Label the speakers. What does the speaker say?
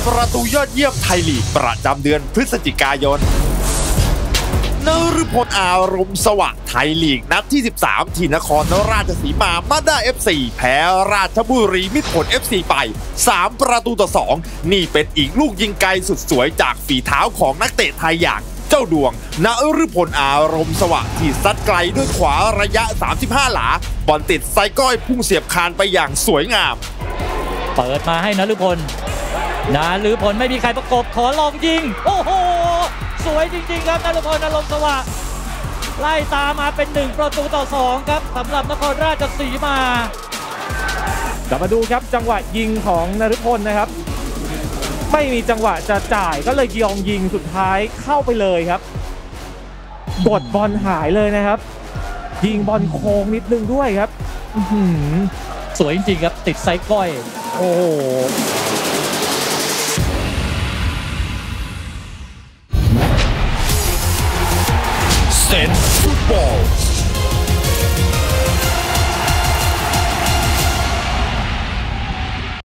Speaker 1: ประตูยอดเยี่ยมไทยลีกประจำเดือนพฤศจิกายนนฤพลอารมณ์สวัสดิ์ไทยลีกนัดที่ 13 ที่นครราชสีมามาด้า FC แพ้ราชบุรีมิตรผล FC ไป3 ประตูต่อ 2นี่เป็นอีกลูกยิงไกลสุดสวยจากฝีเท้าของนักเตะไทยอย่างเจ้าดวงนฤพลอารมณ์สวัสดิ์ที่ซัดไกลด้วยขวาระยะ35 หลาบอลติดไซก้อยพุ่งเสียบคานไปอย่างสวยงาม
Speaker 2: เปิดมาให้นฤพลไม่มีใครประกบขอลองยิงโอ้โหสวยจริงๆครับนฤพลอารมณ์สวัสดิ์ไล่ตามมาเป็น1 ประตูต่อ 2ครับสำหรับนครราชสีมาก
Speaker 3: ลับมาดูครับจังหวะยิงของนฤพลนะครับไม่มีจังหวะจะจ่ายก็เลยยองยิงสุดท้ายเข้าไปเลยครับกดบอลหายเลยนะครับยิงบอลโค้งนิดนึงด้วยครับ
Speaker 2: สวยจริงๆครับติดไซก้อยโอ้โห
Speaker 1: เซนฟุตบอล